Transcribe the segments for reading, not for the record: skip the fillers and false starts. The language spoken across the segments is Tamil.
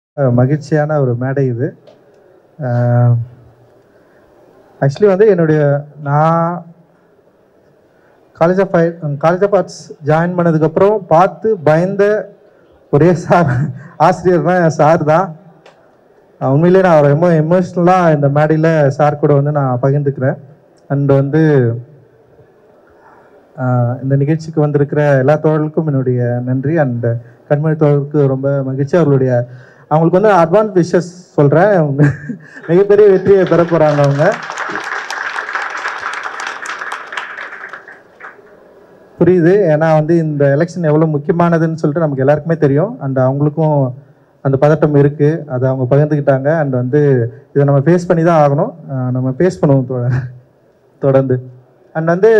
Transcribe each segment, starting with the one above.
மகிழ்ச்சியான ஒரு மேடை இது. ஆக்சுவலி வந்து நான் காலேஜ் ஆஃப் ஆர்ட்ஸ் ஜாயின் பண்ணதுக்கப்புறம் பார்த்து பயந்த ஒரே ஆசிரியர்னா என் சார் தான். உண்மையிலே நான் ரொம்ப எமோஷ்னலாக இந்த மேடையில் சார் கூட வந்து நான் பகிர்ந்துக்கிறேன். அண்ட் வந்து இந்த நிகழ்ச்சிக்கு வந்திருக்கிற எல்லா தோழர்களுக்கும் என்னுடைய நன்றி. அண்ட் கண்மணி தோழருக்கு ரொம்ப மகிழ்ச்சி. அவங்களுக்கு வந்து அட்வான்ஸ் விஷஸ் சொல்கிறேன். மிகப்பெரிய வெற்றியை பெற போகிறாங்க அவங்க. புரியுது, ஏன்னா வந்து இந்த எலெக்ஷன் எவ்வளோ முக்கியமானதுன்னு சொல்லிட்டு நமக்கு எல்லாருக்குமே தெரியும். அண்ட் அவங்களுக்கும் அந்த பதட்டம் இருக்குது, அதை அவங்க பகிர்ந்துக்கிட்டாங்க. அண்ட் வந்து இதை நம்ம ஃபேஸ் பண்ணி தான் ஆகணும், நம்ம ஃபேஸ் பண்ணுவோம் தொடர்ந்து. அண்ட் வந்து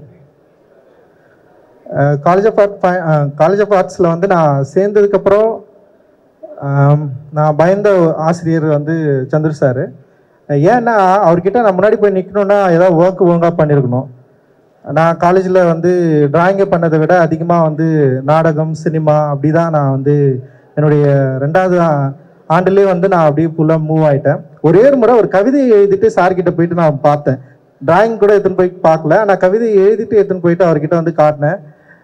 காலேஜ் ஆஃப் ஆர்ட்ஸில் வந்து நான் சேர்ந்ததுக்கப்புறம் நான் பயந்த ஆசிரியர் வந்து சந்திர சார். ஏன்னா அவர்கிட்ட நான் முன்னாடி போய் நிற்கணுன்னா ஏதாவது ஒழுங்காக பண்ணியிருக்கணும். நான் காலேஜில் வந்து டிராயிங்கை பண்ணதை விட அதிகமாக வந்து நாடகம், சினிமா அப்படி தான் நான் வந்து என்னுடைய 2வது ஆண்டுலேயே வந்து நான் அப்படியே ஃபுல்லாக மூவ் ஆகிட்டேன். ஒரே ஒரு முறை ஒரு கவிதை எழுதிட்டு சார்கிட்ட போயிட்டு நான் பார்த்தேன். டிராயிங் கூட எடுத்துன்னு போய் பார்க்கல, ஆனால் கவிதை எழுதிட்டு எடுத்துன்னு போயிட்டு அவர்கிட்ட வந்து காட்டினேன்.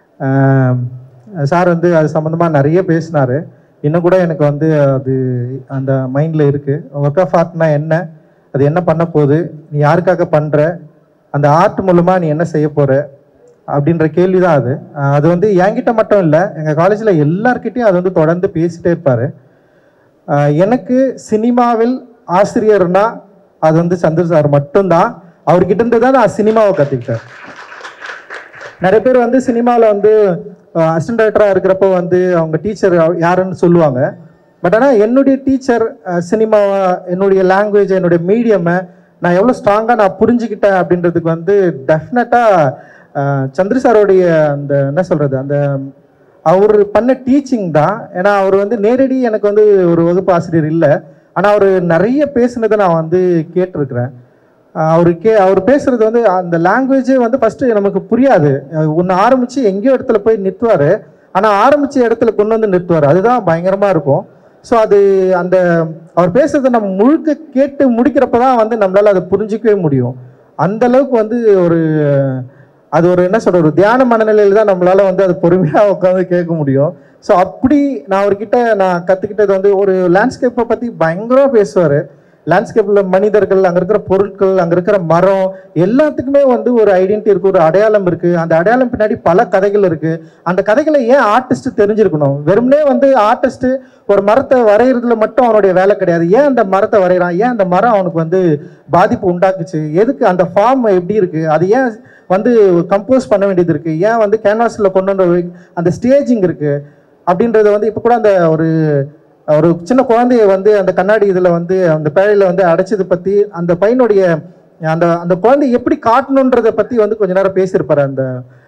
சார் வந்து அது சம்மந்தமாக நிறைய பேசினார். இன்னும் கூட எனக்கு வந்து அது அந்த மைண்டில் இருக்குது. ஒர்க் ஆஃப் ஆர்ட்னா என்ன, அது என்ன பண்ண போகுது, நீ யாருக்காக பண்ணுற, அந்த ஆர்ட் மூலமாக நீ என்ன செய்ய போகிற அப்படின்ற கேள்வி தான் அது. அது வந்து என்கிட்ட மட்டும் இல்லை, எங்கள் காலேஜில் எல்லார்கிட்டையும் அது வந்து தொடர்ந்து பேசிகிட்டே இருப்பார். எனக்கு சினிமாவில் ஆசிரியர்னா அது வந்து சந்திர சார் மட்டும்தான். அவர்கிட்ட இருந்து தான் நான் சினிமாவை கற்றுக்கிட்டேன். நிறைய பேர் வந்து சினிமாவில் வந்து அசிஸ்டன்ட் டைரக்டராக இருக்கிறப்போ வந்து அவங்க டீச்சர் யாருன்னு சொல்லுவாங்க. பட் ஆனால் என்னுடைய டீச்சர் சினிமாவை, என்னுடைய லாங்குவேஜ், என்னுடைய மீடியமை நான் எவ்வளோ ஸ்ட்ராங்காக நான் புரிஞ்சுக்கிட்டேன் அப்படின்றதுக்கு வந்து டெஃபினட்டாக சந்திர சாரோடைய அந்த என்ன சொல்கிறது, அந்த அவர் பண்ண டீச்சிங் தான். ஏன்னா அவர் வந்து நேரடி எனக்கு வந்து ஒரு வகுப்பு ஆசிரியர் இல்லை, ஆனால் அவர் நிறைய பேசுனதை நான் வந்து கேட்டிருக்கிறேன். அவர் பேசுறது வந்து அந்த லாங்குவேஜே வந்து ஃபஸ்ட்டு நமக்கு புரியாது. ஒன்று ஆரம்பித்து எங்கேயோ இடத்துல போய் நிறுத்துவார், ஆனால் ஆரம்பித்த இடத்துல கொண்டு வந்து நிறுத்துவார். அதுதான் பயங்கரமாக இருக்கும். ஸோ அது அந்த அவர் பேசுறதை நம்ம முழுக்க கேட்டு முடிக்கிறப்ப தான் வந்து நம்மளால் அதை புரிஞ்சிக்கவே முடியும். அந்தளவுக்கு வந்து அது ஒரு என்ன சொல்கிற, ஒரு தியான மனநிலையில் தான் நம்மளால் வந்து அது பொறுமையாக உட்காந்து கேட்க முடியும். ஸோ அப்படி நான் அவர்கிட்ட நான் கற்றுக்கிட்டது வந்து ஒரு லேண்ட்ஸ்கேப்பை பற்றி பயங்கரமாக பேசுவார். லேண்ட்ஸ்கேப்பில் மனிதர்கள், அங்கே இருக்கிற பொருட்கள், அங்கே இருக்கிற மரம், எல்லாத்துக்குமே வந்து ஒரு ஐடென்டிட்டி இருக்குது, ஒரு அடையாளம் இருக்குது. அந்த அடையாளம் பின்னாடி பல கதைகள் இருக்குது. அந்த கதைகளை ஏன் ஆர்டிஸ்ட் தெரிஞ்சிருக்கணும்? வெறுமனே வந்து ஆர்டிஸ்ட்டு ஒரு மரத்தை வரைகிறதுல மட்டும் அவனுடைய வேலை கிடையாது. ஏன் அந்த மரத்தை வரைகிறான், ஏன் அந்த மரம் அவனுக்கு வந்து பாதிப்பு உண்டாக்குச்சு, எதுக்கு அந்த ஃபார்ம் எப்படி இருக்குது, அது ஏன் வந்து கம்போஸ் பண்ண வேண்டியது இருக்குது, ஏன் வந்து கேன்வாஸில் கொண்டு வந்த அந்த ஸ்டேஜிங் இருக்குது அப்படின்றத வந்து இப்போ கூட அந்த ஒரு சின்ன குழந்தைய வந்து அந்த கண்ணாடி இதில் வந்து அந்த பேழையில் வந்து அடைச்சது பற்றி, அந்த பையனுடைய அந்த குழந்தை எப்படி காட்டணுன்றதை பற்றி வந்து கொஞ்ச நேரம் பேசியிருப்பார் அந்த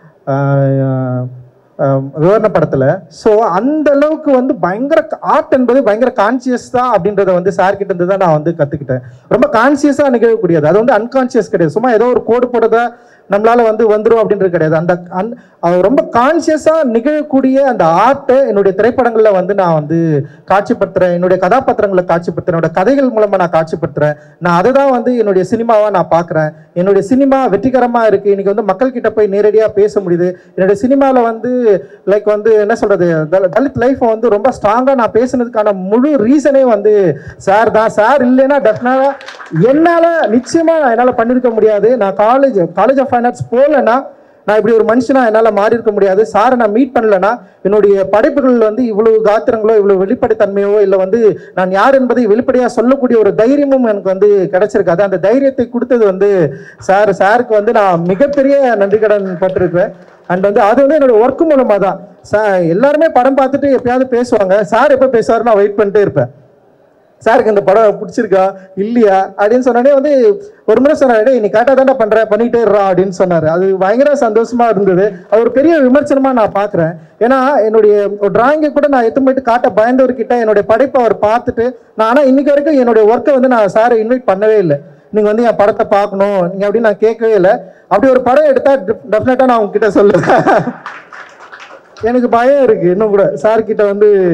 விவரண படத்தில். ஸோ அந்த அளவுக்கு வந்து பயங்கர ஆர்ட் என்பது பயங்கர கான்சியஸ் தான் அப்படின்றத வந்து சார்கிட்ட இருந்து தான் நான் வந்து கற்றுக்கிட்டேன். ரொம்ப கான்சியஸாக நிகழக்கூடியது, அது வந்து அன்கான்சியஸ் கிடையாது. சும்மா ஏதோ ஒரு கோடு போடுறதா நம்மளால வந்து வந்துடும் அப்படின்றது கிடையாது. ரொம்ப கான்சியஸாக நிகழக்கூடிய அந்த ஆர்ட்டை என்னுடைய திரைப்படங்களில் வந்து நான் வந்து காட்சிப்படுத்துகிறேன், என்னுடைய கதாபாத்திரங்களை காட்சிப்படுத்துகிறேன், என்னோட கதைகள் மூலமாக நான் காட்சிப்படுத்துகிறேன். நான் அதை தான் வந்து என்னுடைய சினிமாவாக நான் பார்க்குறேன். என்னுடைய சினிமா வெற்றிகரமாக இருக்குது, இன்றைக்கி வந்து மக்கள்கிட்ட போய் நேரடியாக பேச முடியுது. என்னுடைய சினிமாவில் வந்து லைக் வந்து என்ன சொல்கிறது, தலித் லைஃப்பை வந்து ரொம்ப ஸ்ட்ராங்காக நான் பேசுனதுக்கான முழு ரீசனே வந்து சார் தான். சார் இல்லைன்னா டெஃபினட்டாக என்னால் நிச்சயமாக என்னால் பண்ணியிருக்க முடியாது. நான் காலேஜ் ஆஃப் ஃபைன் ஆர்ட்ஸ் போகலன்னா நான் இப்படி ஒரு மனுஷனா என்னால் மாறி இருக்க முடியாது. சாரை நான் மீட் பண்ணலன்னா என்னுடைய படைப்புகள் வந்து இவ்வளவு காத்திரங்களோ, இவ்வளவு வெளிப்படைத்தன்மையோ, இல்லை வந்து நான் யார் என்பதை வெளிப்படையாக சொல்லக்கூடிய ஒரு தைரியமும் எனக்கு வந்து கிடைச்சிருக்காது. அந்த தைரியத்தை கொடுத்தது வந்து சாருக்கு வந்து நான் மிகப்பெரிய நன்றி கடன் பட்டிருக்கேன். அண்ட் வந்து அது வந்து என்னோட ஒர்க்கு மூலமாக தான். எல்லாருமே படம் பார்த்துட்டு எப்பயாவது பேசுவாங்க, சார் எப்போ பேசுவார் நான் வெயிட் பண்ணிட்டே இருப்பேன். சாருக்கு இந்த படம் பிடிச்சிருக்கா இல்லையா அப்படின்னு சொன்னோடனே வந்து ஒரு முறை சொன்னார், நீ கரெக்டாக தானே பண்ணுற, பண்ணிகிட்டே இருறா அப்படின்னு சொன்னார். அது பயங்கர சந்தோஷமாக இருந்தது. அது ஒரு பெரிய விமர்சனமாக நான் பார்க்குறேன். ஏன்னா என்னுடைய டிராயிங்கை கூட நான் எடுத்து போயிட்டு காட்ட பயந்தவர்கிட்ட என்னுடைய படைப்பை அவர் பார்த்துட்டு, நான் ஆனால் இன்னைக்கு வரைக்கும் என்னுடைய ஒர்க்கை வந்து நான் சாரை இன்வைட் பண்ணவே இல்லை. நீங்கள் வந்து என் படத்தை பார்க்கணும் நீங்கள் அப்படின்னு நான் கேட்கவே இல்லை. அப்படி ஒரு படம் எடுத்தால் டெஃபினட்டாக நான் உங்ககிட்ட சொல்லுவேன். எனக்கு பயம் இருக்குது இன்னும் கூட சார்கிட்ட வந்து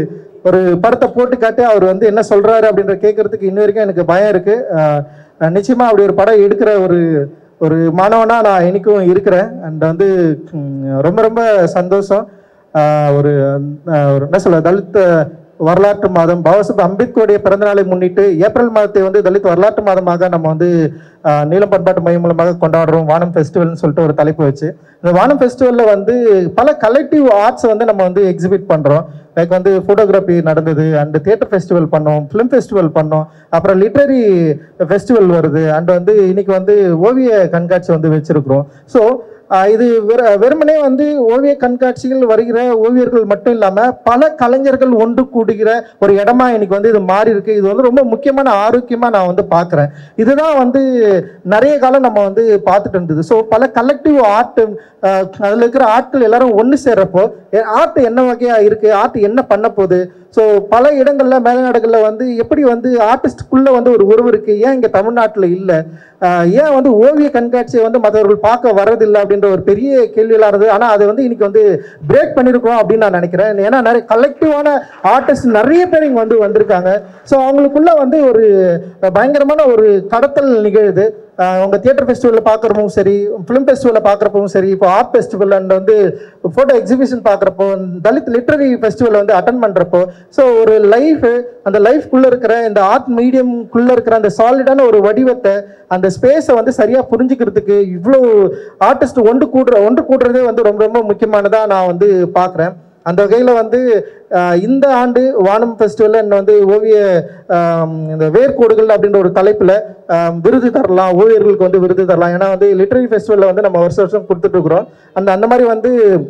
ஒரு படத்தை போட்டு காட்டி அவர் வந்து என்ன சொல்றாரு அப்படின்ற கேட்கறதுக்கு இன்ன வரைக்கும் எனக்கு பயம் இருக்கு. நிச்சயமா அப்படி ஒரு படம் எடுக்கிற ஒரு மாணவனா நான் இன்னைக்கும் இருக்கிறேன். அண்ட் வந்து ரொம்ப ரொம்ப சந்தோஷம். ஒரு என்ன சொல்ல, தலித் வரலாற்று மாதம் பாபாசாஹேப் அம்பேத்கருடைய பிறந்த நாளை முன்னிட்டு ஏப்ரல் மாதத்தை வந்து தலித் வரலாற்று மாதமாக நம்ம வந்து நீலம் பண்பாட்டு மையம் மூலமாக கொண்டாடுறோம். வானம் ஃபெஸ்டிவல்னு சொல்லிட்டு ஒரு தலைப்பு வச்சு இந்த வானம் ஃபெஸ்டிவலில் வந்து பல கலெக்டிவ் ஆர்ட்ஸ் வந்து நம்ம வந்து எக்ஸிபிட் பண்ணுறோம். லைக் வந்து ஃபோட்டோகிராஃபி நடந்தது, அண்ட் தியேட்டர் ஃபெஸ்டிவல் பண்ணோம், ஃபிலிம் ஃபெஸ்டிவல் பண்ணோம், அப்புறம் லிட்ரரி ஃபெஸ்டிவல் வருது, அண்ட் வந்து இன்னைக்கு வந்து ஓவிய கண்காட்சி வந்து வச்சிருக்கிறோம். ஸோ இது வெறுமனே வந்து ஓவிய கண்காட்சிகள் வருகிற ஓவியர்கள் மட்டும் இல்லாமல் பல கலைஞர்கள் ஒன்று கூடுகிற ஒரு இடமா இன்னைக்கு வந்து இது மாறி இருக்கு. இது வந்து ரொம்ப முக்கியமான ஆரோக்கியமாக நான் வந்து பார்க்குறேன். இதுதான் வந்து நிறைய காலம் நம்ம வந்து பார்த்துட்டு இருந்தது. ஸோ பல கலெக்டிவ் ஆர்ட், அதில் இருக்கிற ஆட்கள் எல்லாரும் ஒன்று சேர்றப்போ ஆர்ட் என்ன வகையாக இருக்குது, ஆர்ட் என்ன பண்ண போகுது. ஸோ பல இடங்களில் மேல்நாடுகளில் வந்து எப்படி வந்து ஆர்டிஸ்டுக்குள்ளே வந்து ஒரு உறவு இருக்குது, ஏன் இங்கே தமிழ்நாட்டில் இல்லை, ஏன் வந்து ஓவிய கண்காட்சியை வந்து மற்றவர்கள் பார்க்க வரதில்லை அப்படின்ற ஒரு பெரிய கேள்வியெல்லாம் இருந்தது. ஆனால் அதை வந்து இன்னைக்கு வந்து பிரேக் பண்ணியிருக்கோம் அப்படின்னு நான் நினைக்கிறேன். ஏன்னா நிறைய கலெக்டிவான ஆர்டிஸ்ட் நிறைய பேர் இங்கே வந்து வந்திருக்காங்க. ஸோ அவங்களுக்குள்ள வந்து ஒரு பயங்கரமான ஒரு கடத்தல் நிகழுது. உங்கள் தியேட்டர் ஃபெஸ்டிவலில் பார்க்குறப்பவும் சரி, ஃபிலிம் ஃபெஸ்டிவலில் பார்க்குறப்பவும் சரி, இப்போ ஆர்ட் ஃபெஸ்டிவல் அண்ட் வந்து ஃபோட்டோ எக்ஸிபிஷன் பார்க்குறப்போ, தலித் லிட்ரரி ஃபெஸ்டிவல் வந்து அட்டன் பண்ணுறப்போ, ஸோ ஒரு லைஃப், அந்த லைஃப்குள்ளே இருக்கிற இந்த ஆர்ட் மீடியம்குள்ளே இருக்கிற அந்த சாலிடான ஒரு வடிவத்தை, அந்த ஸ்பேஸை வந்து சரியாக புரிஞ்சுக்கிறதுக்கு இவ்வளோ ஆர்டிஸ்ட் ஒன்று கூடுறதே வந்து ரொம்ப ரொம்ப முக்கியமானதாக நான் வந்து பார்க்குறேன். அந்த வகையில் வந்து இந்த ஆண்டு வானம் ஃபெஸ்டிவலில் என்ன வந்து ஓவிய இந்த வேர்க்கோடுகள் அப்படின்ற ஒரு தலைப்பில் விருது தரலாம், ஓவியர்களுக்கு வந்து விருது தரலாம். ஏன்னா வந்து லிட்ரரி ஃபெஸ்டிவலில் வந்து நம்ம வருஷம் கொடுத்துட்ருக்குறோம். அந்த மாதிரி வந்து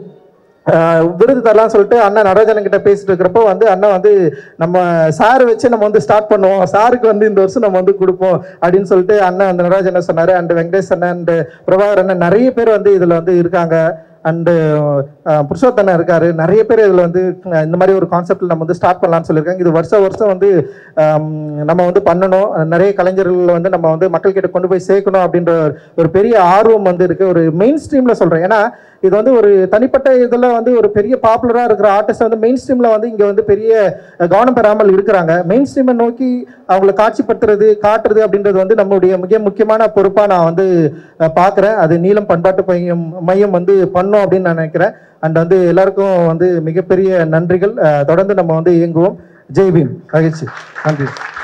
விருது தரலாம் சொல்லிட்டு அண்ணன் நடராஜன் கிட்ட பேசிட்டு இருக்கிறப்போ வந்து அண்ணன் வந்து நம்ம சார் வச்சு நம்ம வந்து ஸ்டார்ட் பண்ணுவோம், சாருக்கு வந்து இந்த வருஷம் நம்ம வந்து கொடுப்போம் அப்படின்னு சொல்லிட்டு அண்ணன் அந்த நடராஜன் சொன்னார். அண்ட் வெங்கடேஷ் அண்ணன் அண்ட் பிரபாகர் அண்ணன் நிறைய பேர் வந்து இதில் வந்து இருக்காங்க. அண்டு புருஷோத்தண்ணன் இருக்காரு. நிறைய பேர் இதில் வந்து இந்த மாதிரி ஒரு கான்செப்டில் நம்ம வந்து ஸ்டார்ட் பண்ணலான்னு சொல்லியிருக்காங்க. இது வருஷம் வந்து நம்ம வந்து பண்ணணும். நிறைய கலைஞர்கள் வந்து நம்ம வந்து மக்கள்கிட்ட கொண்டு போய் சேர்க்கணும் அப்படின்ற ஒரு பெரிய ஆர்வம் வந்து இருக்குது. ஒரு மெயின் ஸ்ட்ரீமில் சொல்கிறேன். ஏன்னா இது வந்து ஒரு தனிப்பட்ட இதில் வந்து ஒரு பெரிய பாப்புலராக இருக்கிற ஆர்டிஸ்ட் வந்து மெயின் ஸ்ட்ரீமில் வந்து இங்கே வந்து பெரிய கவனம் பெறாமல் இருக்கிறாங்க. மெயின் ஸ்ட்ரீமை நோக்கி அவங்கள காட்சிப்படுத்துறது, காட்டுறது அப்படின்றது வந்து நம்மளுடைய மிக முக்கியமான பொறுப்பாக நான் வந்து பார்க்குறேன். அது நீலம் பண்பாட்டு மையம் வந்து பண்ணும் அப்படின்னு நான் நினைக்கிறேன். அண்ட் வந்து எல்லாருக்கும் வந்து மிகப்பெரிய நன்றிகள். தொடர்ந்து நம்ம வந்து இயங்குவோம். ஜெய் பீம். மகிழ்ச்சி. நன்றி.